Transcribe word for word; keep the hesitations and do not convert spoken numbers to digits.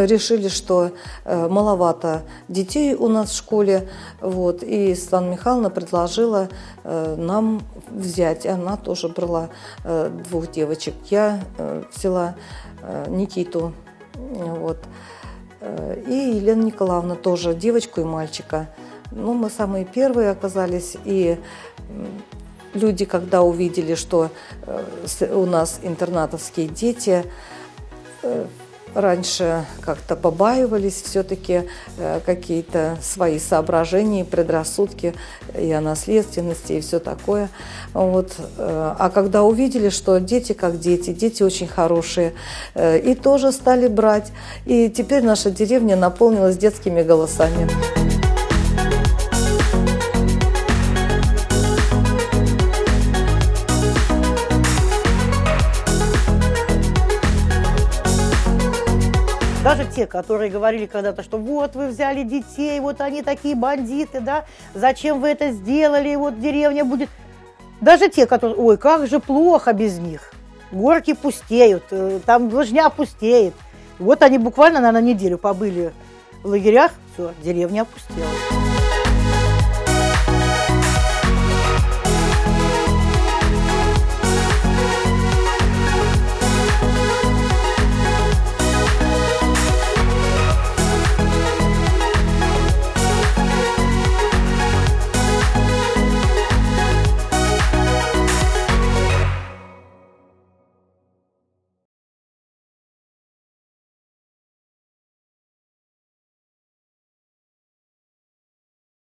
решили, что маловато детей у нас в школе, вот, и Светлана Михайловна предложила нам взять. Она тоже брала двух девочек. Я взяла Никиту, вот, и Елена Николаевна тоже, девочку и мальчика. Ну, мы самые первые оказались, и люди, когда увидели, что у нас интернатовские дети, раньше как-то побаивались все-таки какие-то свои соображения, предрассудки и о наследственности, и все такое. Вот. А когда увидели, что дети как дети, дети очень хорошие, и тоже стали брать. И теперь наша деревня наполнилась детскими голосами. Даже те, которые говорили когда-то, что вот вы взяли детей, вот они такие бандиты, да, зачем вы это сделали, вот деревня будет. Даже те, которые, ой, как же плохо без них, горки пустеют, там лыжня пустеет. Вот они буквально, наверное, неделю побыли в лагерях, все, деревня опустела.